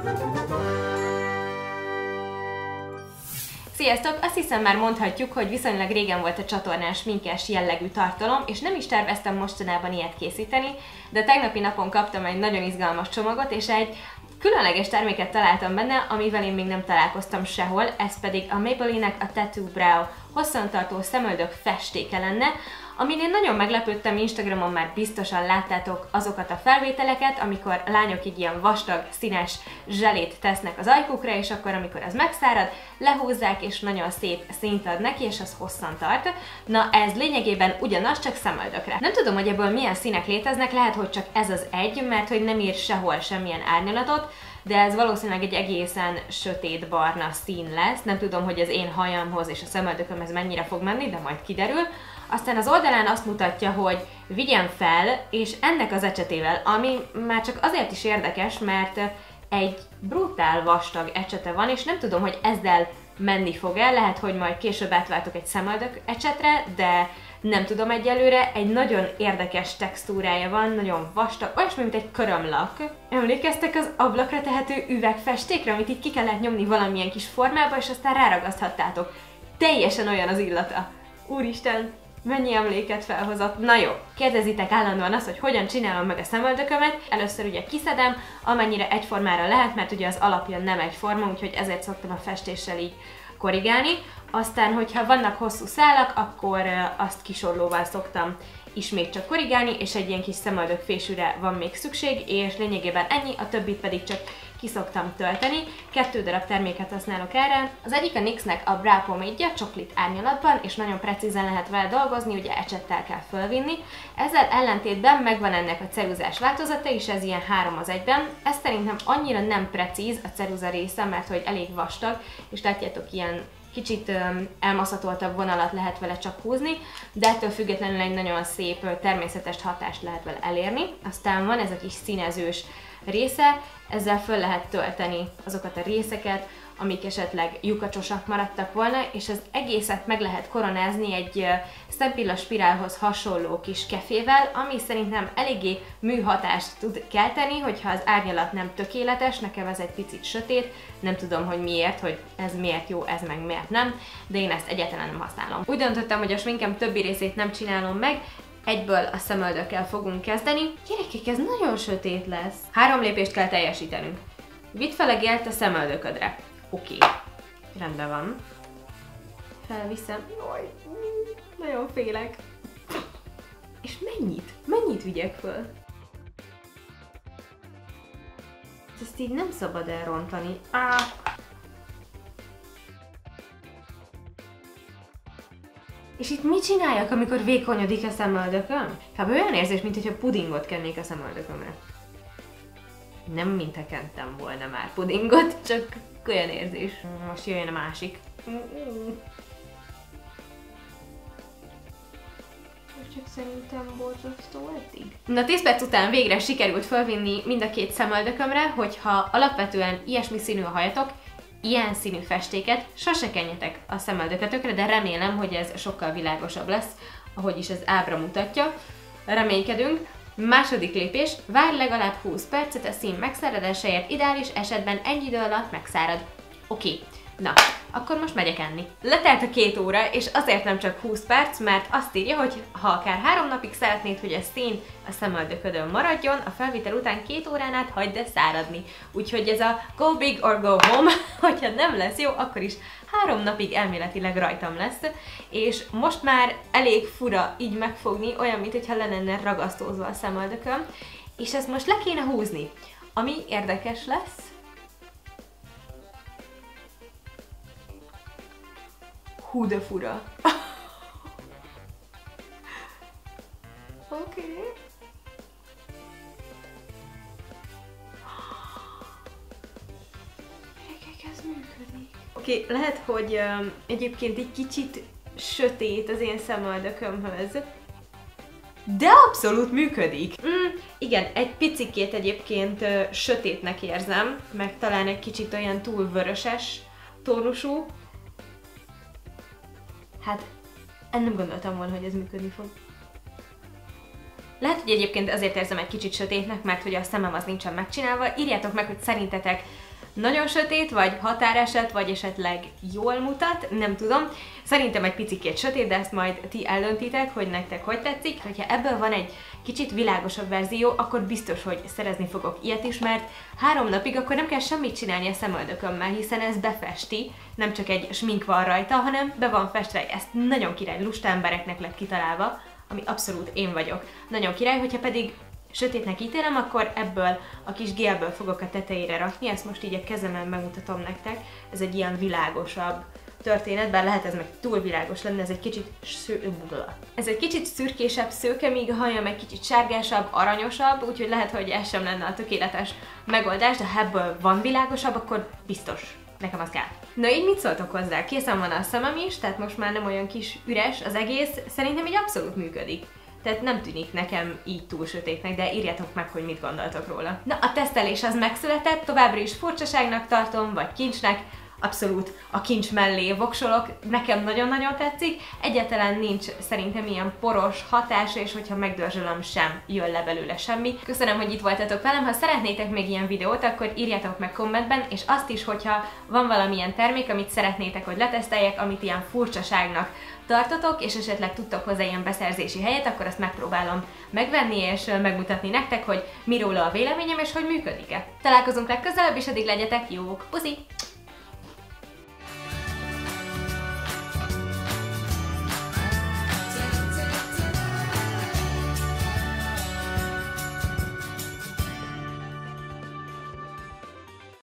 Sziasztok! Azt hiszem már mondhatjuk, hogy viszonylag régen volt a csatornán sminkes jellegű tartalom, és nem is terveztem mostanában ilyet készíteni, de tegnapi napon kaptam egy nagyon izgalmas csomagot, és egy különleges terméket találtam benne, amivel én még nem találkoztam sehol, ez pedig a Maybelline-nek a Tattoo Brow hosszantartó szemöldök festéke lenne, amin én nagyon meglepődtem, Instagramon már biztosan láttátok azokat a felvételeket, amikor lányok egy ilyen vastag, színes zselét tesznek az ajkukra, és akkor amikor az megszárad, lehúzzák, és nagyon szép színt ad neki, és az hosszan tart. Na ez lényegében ugyanaz, csak szemöldökre. Nem tudom, hogy ebből milyen színek léteznek, lehet, hogy csak ez az egy, mert hogy nem ír sehol semmilyen árnyalatot, de ez valószínűleg egy egészen sötét barna szín lesz. Nem tudom, hogy az én hajamhoz és a szemöldököm ez mennyire fog menni, de majd kiderül. Aztán az oldalán azt mutatja, hogy vigyen fel, és ennek az ecsetével, ami már csak azért is érdekes, mert egy brutál vastag ecsete van, és nem tudom, hogy ezzel menni fog el, lehet, hogy majd később átváltok egy szemöldök ecsetre, de nem tudom egyelőre, egy nagyon érdekes textúrája van, nagyon vastag, olyasmi, mint egy körömlak. Emlékeztek az ablakra tehető üvegfestékre, amit így ki kellett nyomni valamilyen kis formába, és aztán ráragaszthattátok. Teljesen olyan az illata. Úristen, mennyi emléket felhozott. Na jó, kérdezitek állandóan azt, hogy hogyan csinálom meg a szemöldökömet. Először ugye kiszedem, amennyire egyformára lehet, mert ugye az alapja nem egyforma, úgyhogy ezért szoktam a festéssel így korrigálni. Aztán, hogyha vannak hosszú szálak, akkor azt kisorlóval szoktam ismét csak korrigálni, és egy ilyen kis szemöldökfésűre van még szükség, és lényegében ennyi, a többit pedig csak ki szoktam tölteni. 2 darab terméket használok erre. Az egyik a NYX-nek a Brow Pomade-ja, csoklit árnyalatban, és nagyon precízen lehet vele dolgozni, ugye ecsettel kell fölvinni. Ezzel ellentétben megvan ennek a ceruzás változata, és ez ilyen 3:1-ben. Ez szerintem annyira nem precíz a ceruza része, mert hogy elég vastag, és látjátok, ilyen kicsit elmaszatoltabb vonalat lehet vele csak húzni, de ettől függetlenül egy nagyon szép, természetes hatást lehet vele elérni. Aztán van ez a kis színezős része, ezzel föl lehet tölteni azokat a részeket, amik esetleg lyukacsosak maradtak volna, és az egészet meg lehet koronázni egy szempilla spirálhoz hasonló kis kefével, ami szerintem eléggé műhatást tud kelteni, hogyha az árnyalat nem tökéletes, nekem ez egy picit sötét, nem tudom, hogy miért, hogy ez miért jó, ez meg miért nem, de én ezt egyáltalán nem használom. Úgy döntöttem, hogy a sminkem többi részét nem csinálom meg, egyből a szemöldökkel fogunk kezdeni. Gyerekek, ez nagyon sötét lesz. 3 lépést kell teljesítenünk. Vidd fel a gélt a szemöldöködre. Oké. Rendben van. Felviszem. Jaj, nagyon félek. És mennyit? Mennyit vigyek föl? Ezt így nem szabad elrontani. És itt mit csináljak, amikor vékonyodik a szemöldököm? Hát olyan érzés, mintha pudingot kennék a szemöldökömre. Nem mintha kentem volna már pudingot, csak olyan érzés. Most jöjjön a másik. Csak szerintem borzasztó eddig. Na 10 perc után végre sikerült fölvinni mind a 2 szemöldökömre, hogyha alapvetően ilyesmi színű a hajatok, ilyen színű festéket sose kenjetek a szemöldökötökre, de remélem, hogy ez sokkal világosabb lesz, ahogy is az ábra mutatja. Reménykedünk. Második lépés, várj legalább 20 percet a szín megszáradásáért, ideális esetben egy idő alatt megszárad. Oké. Na, akkor most megyek enni. Letelt a 2 óra, és azért nem csak 20 perc, mert azt írja, hogy ha akár 3 napig szeretnéd, hogy a szín a szemöldöködön maradjon, a felvétel után 2 órán át hagyd el száradni. Úgyhogy ez a go big or go home, hogyha nem lesz jó, akkor is 3 napig elméletileg rajtam lesz, és most már elég fura így megfogni, olyan, mintha le lenne ragasztózva a szemöldököm, és ezt most le kéne húzni. Ami érdekes lesz, hú de fura. Oké. Gyerekek, ez működik. Oké, lehet, hogy egyébként egy kicsit sötét az én szemöldökömhöz, de abszolút működik. Igen, egy picikét egyébként sötétnek érzem, meg talán egy kicsit olyan túl vöröses tónusú. Hát, nem gondoltam volna, hogy ez működni fog. Lehet, hogy egyébként azért érzem egy kicsit sötétnek, mert hogy a szemem az nincsen megcsinálva. Írjátok meg, hogy szerintetek nagyon sötét, vagy határeset, vagy esetleg jól mutat, nem tudom. Szerintem egy picikét sötét, de ezt majd ti eldöntitek, hogy nektek hogy tetszik. Hogyha ebből van egy kicsit világosabb verzió, akkor biztos, hogy szerezni fogok ilyet is, mert 3 napig akkor nem kell semmit csinálni a szemöldökömmel, hiszen ez befesti, nem csak egy smink van rajta, hanem be van festve. Ezt nagyon király, lusta embereknek lett kitalálva, ami abszolút én vagyok. Nagyon király, hogyha pedig sötétnek ítélem, akkor ebből a kis gélből fogok a tetejére rakni, ezt most így a kezemen bemutatom nektek. Ez egy ilyen világosabb történet, bár lehet ez meg túl világos lenne, ez egy kicsit szürkésebb szőke, míg a hajam egy kicsit sárgásabb, aranyosabb, úgyhogy lehet, hogy ez sem lenne a tökéletes megoldás, de ha ebből van világosabb, akkor biztos. Nekem az kell. Na így mit szóltok hozzá? Készen van a szemem is, tehát most már nem olyan kis üres az egész, szerintem így abszolút működik. Tehát nem tűnik nekem így túl sötétnek, de írjátok meg, hogy mit gondoltok róla. Na, a tesztelés az megszületett, továbbra is furcsaságnak tartom, vagy kincsnek, abszolút a kincs mellé voksolok, nekem nagyon-nagyon tetszik, egyáltalán nincs szerintem ilyen poros hatása, és hogyha megdörzsölöm sem jön le belőle semmi. Köszönöm, hogy itt voltatok velem, ha szeretnétek még ilyen videót, akkor írjátok meg kommentben, és azt is, hogyha van valamilyen termék, amit szeretnétek, hogy leteszteljek, amit ilyen furcsaságnak tartotok, és esetleg tudtok hozzá ilyen beszerzési helyet, akkor azt megpróbálom megvenni, és megmutatni nektek, hogy mi róla a véleményem, és hogy működik-e. Találkozunk legközelebb, és addig legyetek jók! Puszi!